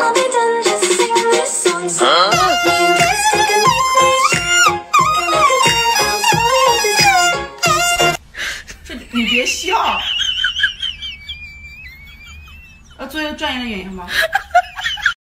你别笑，要做一个专业的演员吗？